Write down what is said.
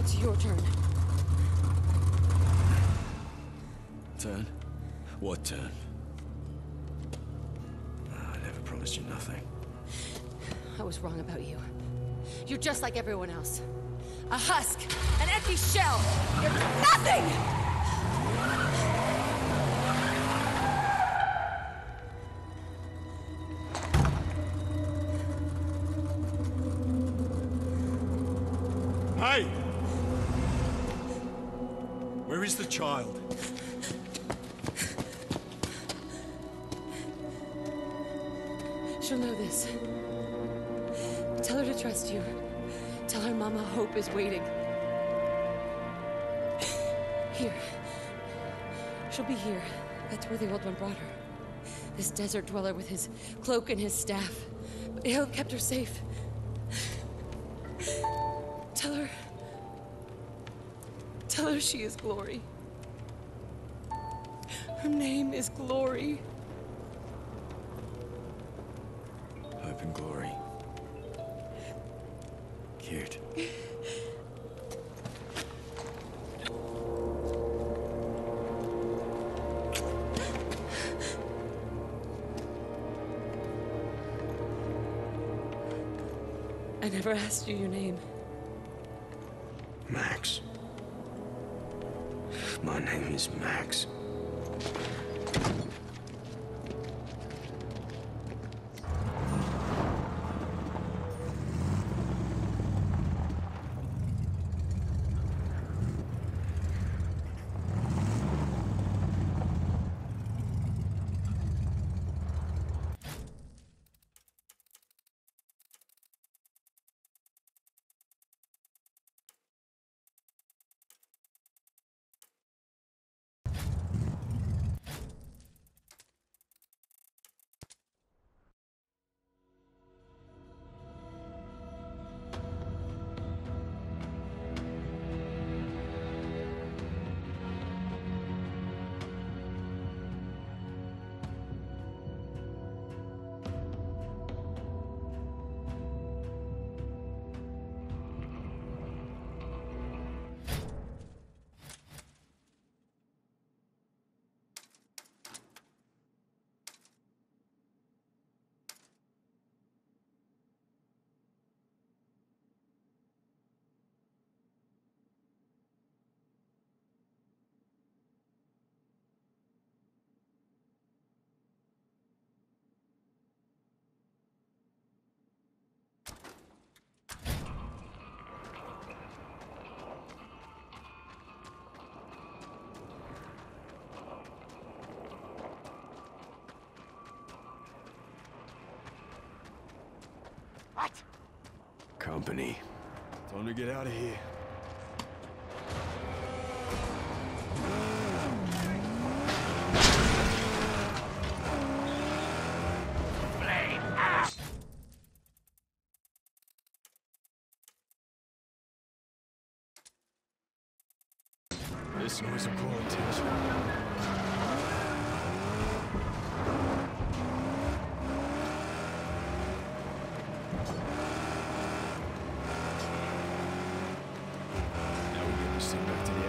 it's your turn. Turn? What turn? I never promised you nothing. I was wrong about you. You're just like everyone else. A husk! An empty shell! You're nothing! Hey! Where is the child? She'll know this. Tell her to trust you. Tell her Mama Hope is waiting. Here. She'll be here. That's where the Old One brought her. This desert dweller with his cloak and his staff. But he'll have kept her safe. Tell her... Tell her she is Glory. Her name is Glory. Hope and Glory. Cute. I never asked you your name. Max. My name is Max. What? Company. Time to get out of here. This noise will call attention. Now we get this thing back to the